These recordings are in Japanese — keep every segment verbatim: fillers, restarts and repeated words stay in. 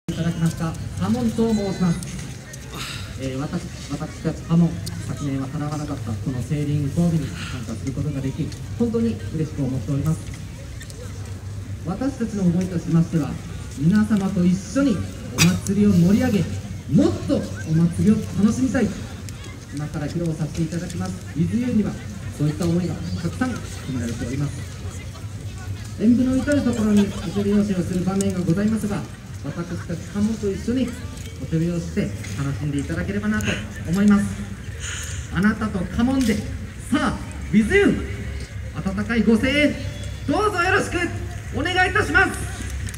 いただきましたカモンと申します。えー、私私たちカモン、昨年は叶わなかったこのセーリング交尾に参加することができ、本当に嬉しく思っております。私たちの思いとしましては、皆様と一緒にお祭りを盛り上げ、もっとお祭りを楽しみたい、今から披露させていただきます「WithYou」にはそういった思いがたくさん込められております。演舞の至る所にお手拍子をする場面がございますが、私たちカモンと一緒にお手拍子して楽しんでいただければなと思います。あなたとカモンで、さあ WithYou、 温かいご声援どうぞよろしくお願いいたします。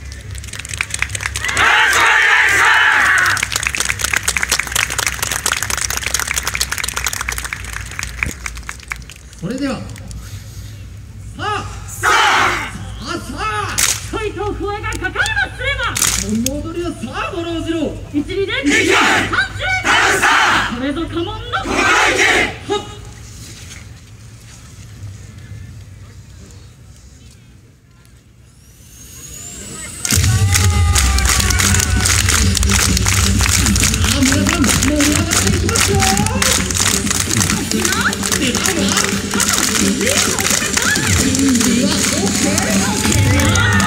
それでは、さあさあさあさあ、 恋と不安がかかりますれば、 この踊りはさあごろうじろう、 一理で二回三十三これぞ家紋のここがいけ。 はっ。さあ皆さん盛り上がっていきますよ。出たわ。準備は オーケー。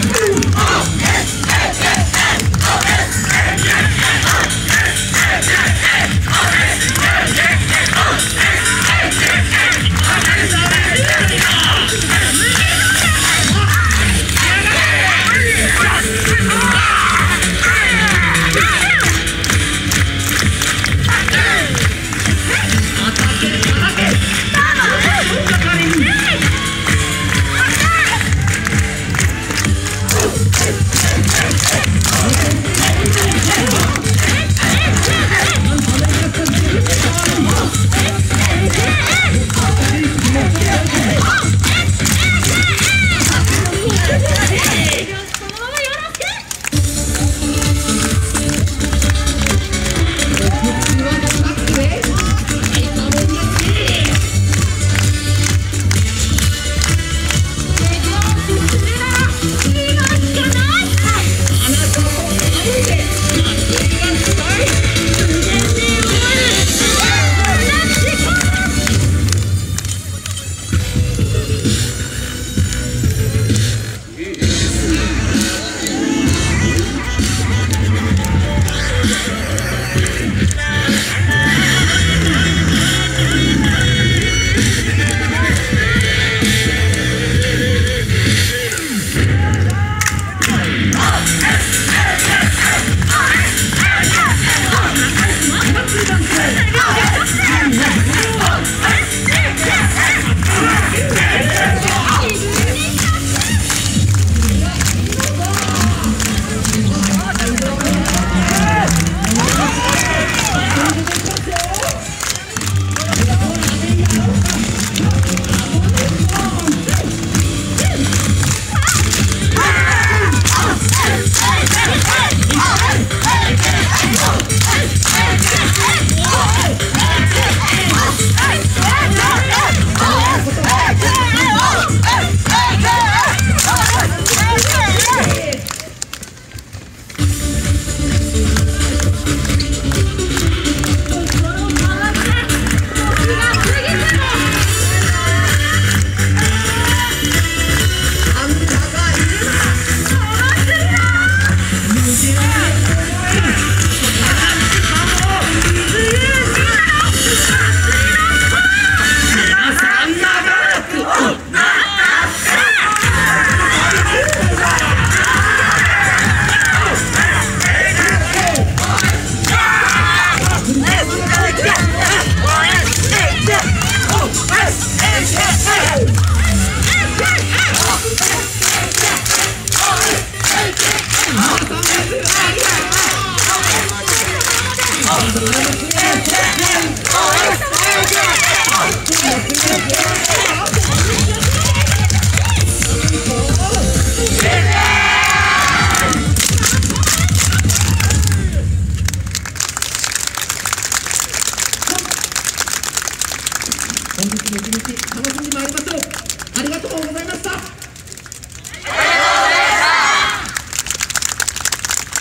本日の一日楽しんでまいりましょう。ありがとうございました。ありがとうございました。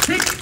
せい